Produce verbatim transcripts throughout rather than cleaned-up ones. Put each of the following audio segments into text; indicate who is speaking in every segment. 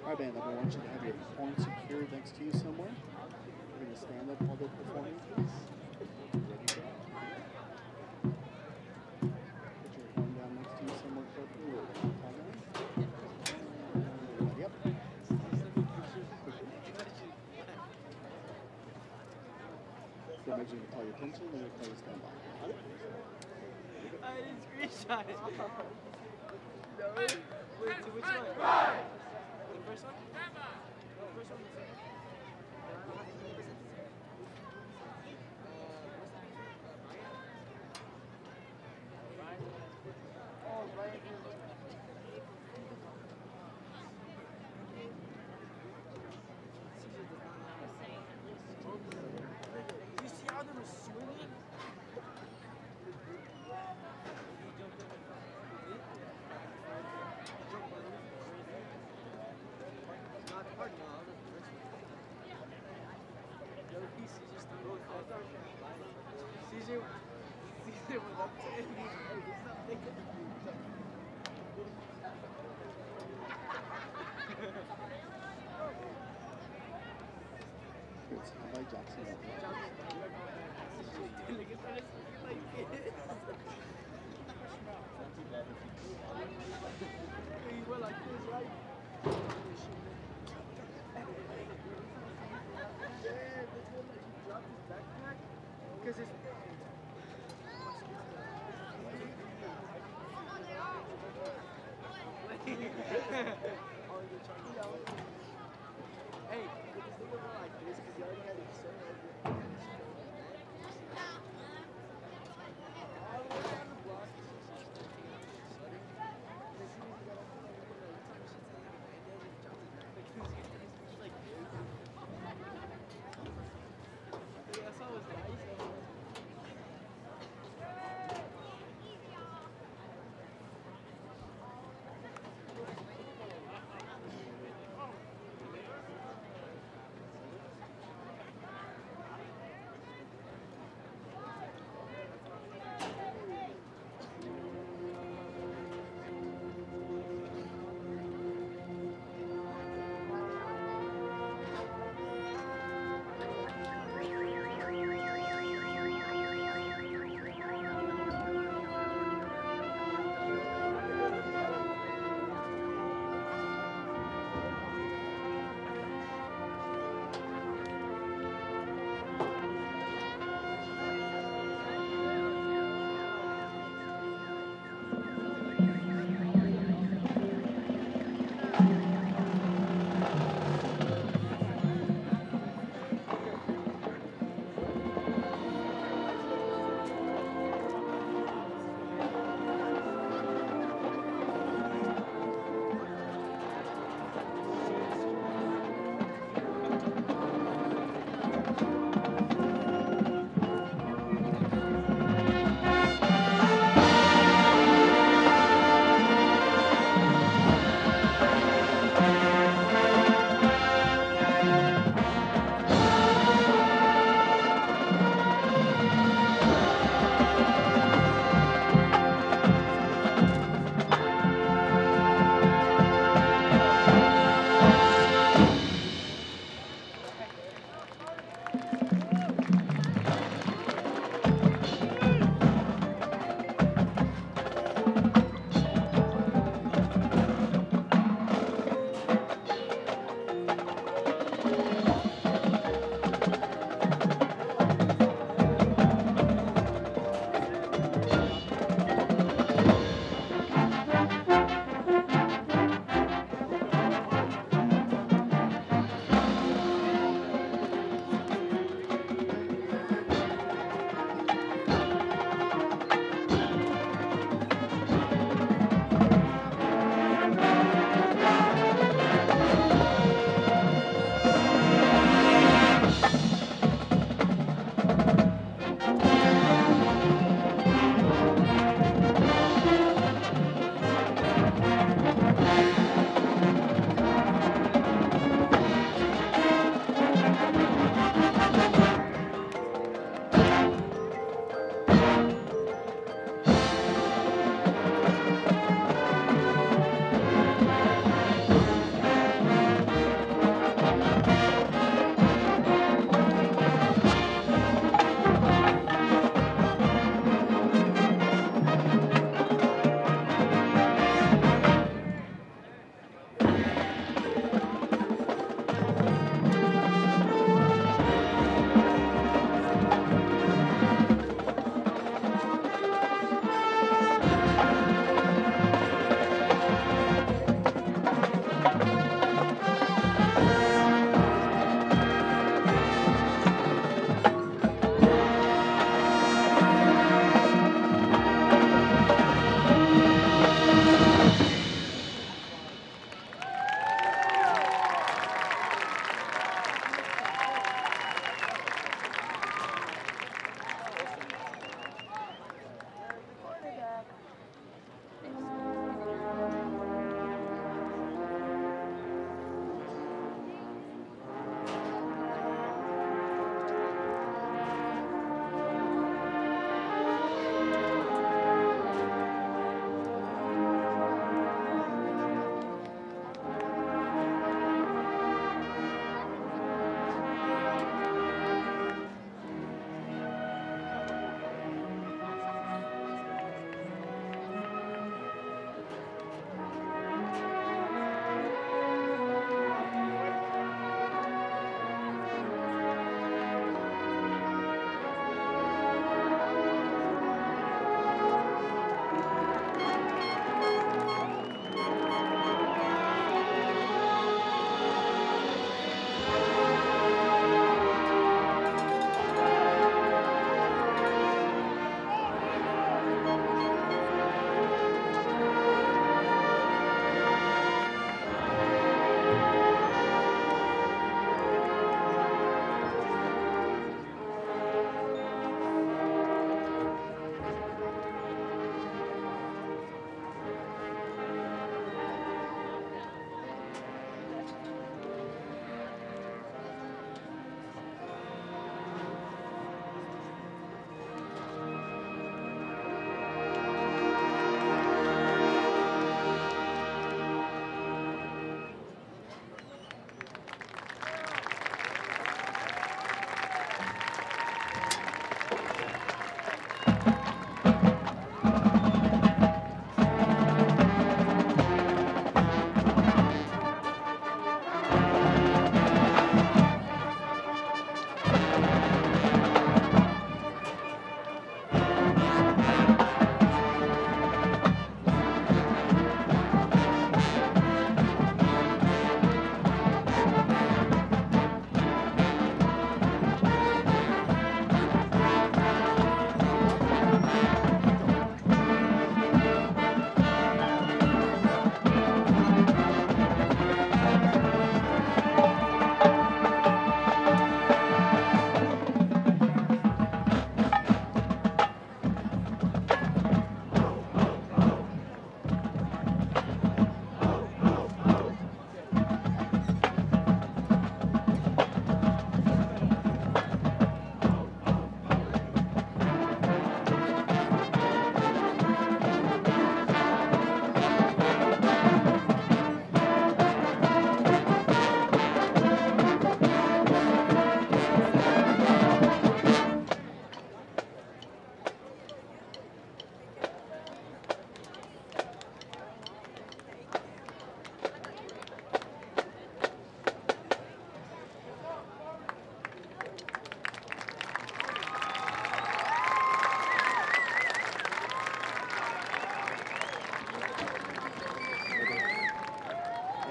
Speaker 1: Alright, band, I want you to have your horn secured next to you somewhere. We're going to stand up while they're performing, please. Ready to go. Put your horn down next to you somewhere carefully. We'll call down. Yep. So make sure you call your attention and you'll call your standby.
Speaker 2: I didn't screenshot it. No. Wait, to which one? The first one? The first one? Oh, right. You see how they were swinging? Not hard now. The other piece is just the road. C J, C J was up to it. Hey, it's not making it.
Speaker 1: Good. How about Jackson?
Speaker 2: Look at that. Like this. He went like this, right? Yeah, this one like he dropped his backpack because it's. Hey, could this thing go like this because you already had it set right here. All the way down the block. That's always nice.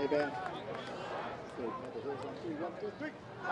Speaker 1: Hey, Ben. Good. Got the hills on three. One, two, three.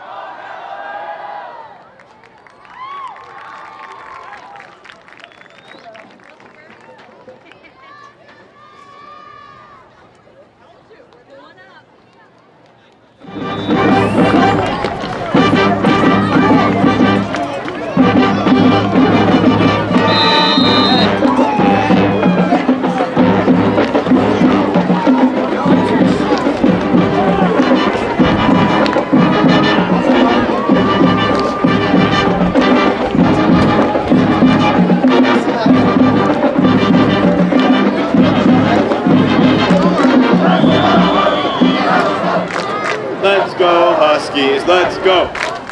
Speaker 3: Let's go, Huskies. Let's go.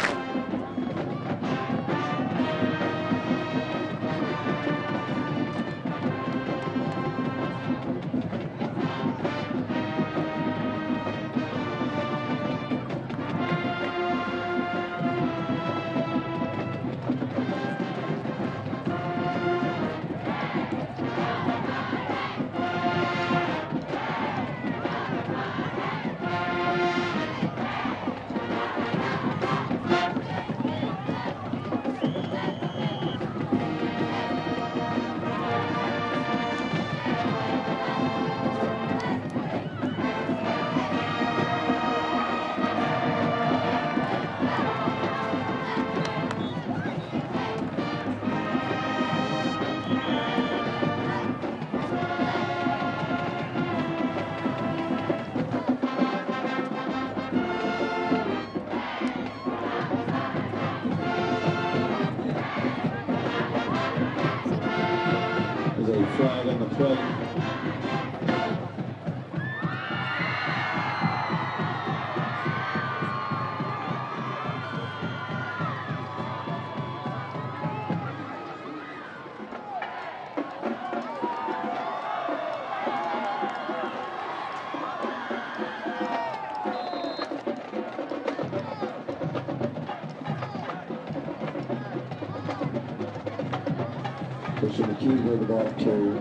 Speaker 4: There's a flag on the plate. Christian McKee with the ball carrier.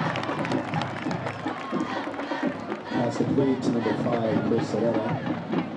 Speaker 4: Pass complete to number five, Chris Serrera.